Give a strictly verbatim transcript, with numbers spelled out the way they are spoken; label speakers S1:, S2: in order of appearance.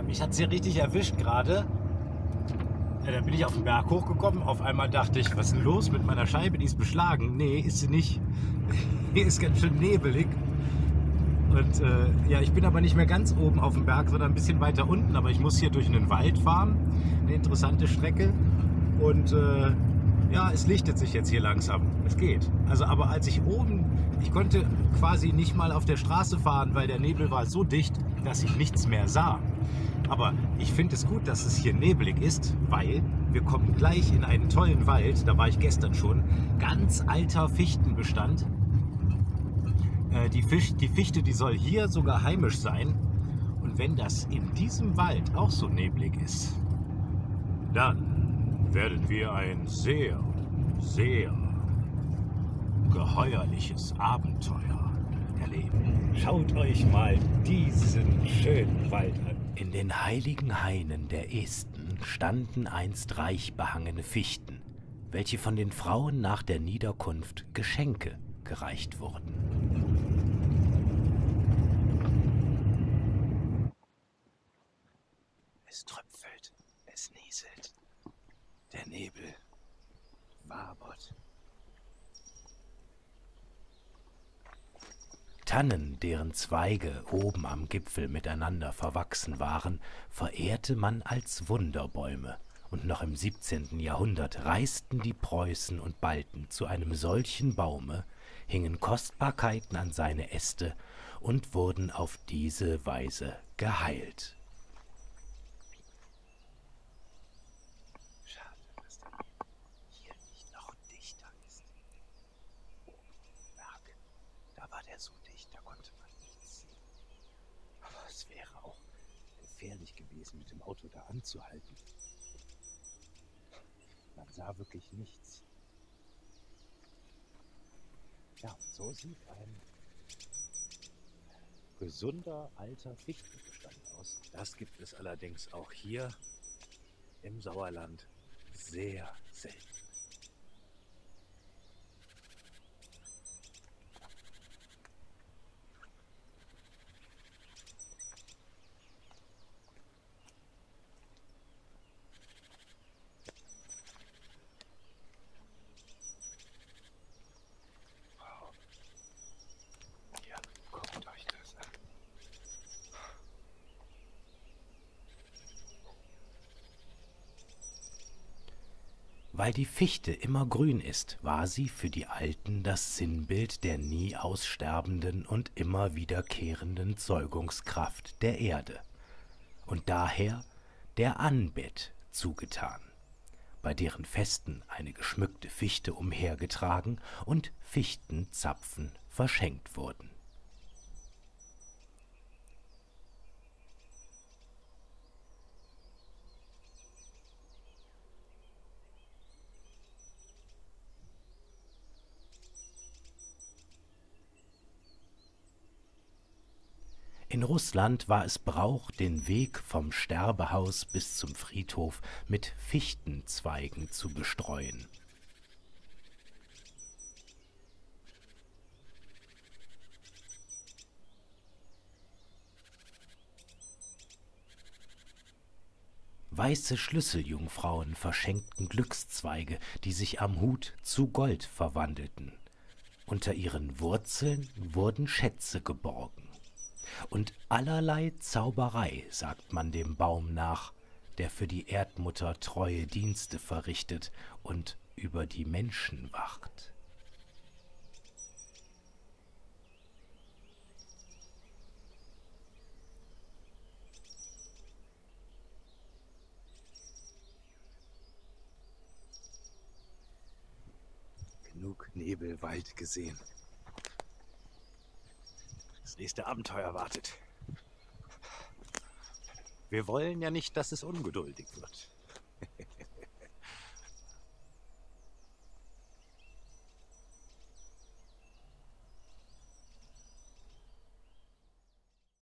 S1: Mich hat sie richtig erwischt gerade. Ja, dann bin ich auf den Berg hochgekommen. Auf einmal dachte ich, was ist denn los mit meiner Scheibe? Die ist beschlagen. Nee, ist sie nicht. Hier ist ganz schön nebelig. Und äh, ja, ich bin aber nicht mehr ganz oben auf dem Berg, sondern ein bisschen weiter unten. Aber ich muss hier durch einen Wald fahren. Eine interessante Strecke. Und äh, ja, es lichtet sich jetzt hier langsam. Es geht. Also, aber als ich oben, ich konnte quasi nicht mal auf der Straße fahren, weil der Nebel war so dicht, dass ich nichts mehr sah. Aber ich finde es gut, dass es hier neblig ist, weil wir kommen gleich in einen tollen Wald. Da war ich gestern schon. Ganz alter Fichtenbestand. Äh, die, Fisch, die Fichte, die soll hier sogar heimisch sein. Und wenn das in diesem Wald auch so neblig ist, dann werden wir ein sehr, sehr geheuerliches Abenteuer erleben. Schaut euch mal diesen schönen Wald an.
S2: In den heiligen Hainen der Esten standen einst reich behangene Fichten, welche von den Frauen nach der Niederkunft Geschenke gereicht wurden.
S1: Es tröpfelt, es nieselt, der Nebel wabert.
S2: Tannen, deren Zweige oben am Gipfel miteinander verwachsen waren, verehrte man als Wunderbäume, und noch im siebzehnten Jahrhundert reisten die Preußen und Balten zu einem solchen Baume, hingen Kostbarkeiten an seine Äste und wurden auf diese Weise geheilt.
S1: Schade, dass der hier nicht noch dichter ist. Berg, da war der so dicht, da konnte man nichts sehen. Aber es wäre auch gefährlich gewesen, mit dem Auto da anzuhalten. Man sah wirklich nichts. Ja, und so sieht ein gesunder alter Fichtenbestand aus. Das gibt es allerdings auch hier im Sauerland sehr selten. Wow. Ja, guckt euch das an.
S2: Weil die Fichte immer grün ist, war sie für die Alten das Sinnbild der nie aussterbenden und immer wiederkehrenden Zeugungskraft der Erde und daher der Anbet zugetan, bei deren Festen eine geschmückte Fichte umhergetragen und Fichtenzapfen verschenkt wurden. In Russland war es Brauch, den Weg vom Sterbehaus bis zum Friedhof mit Fichtenzweigen zu bestreuen. Weiße Schlüsseljungfrauen verschenkten Glückszweige, die sich am Hut zu Gold verwandelten. Unter ihren Wurzeln wurden Schätze geborgen. Und allerlei Zauberei sagt man dem Baum nach, der für die Erdmutter treue Dienste verrichtet und über die Menschen wacht.
S1: Genug Nebelwald gesehen. Das nächste Abenteuer wartet. Wir wollen ja nicht, dass es ungeduldig wird.